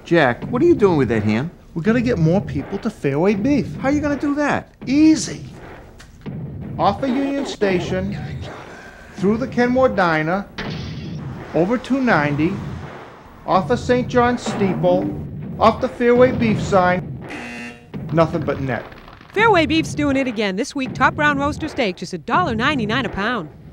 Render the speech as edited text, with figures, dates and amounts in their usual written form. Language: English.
Jack, what are you doing with that ham? We're gonna get more people to Fairway Beef. How are you gonna do that? Easy. Off of Union Station, through the Kenmore Diner, over 290, off of St. John's Steeple, off the Fairway Beef sign, nothing but net. Fairway Beef's doing it again. This week, top brown roaster steak, just $1.99 a pound.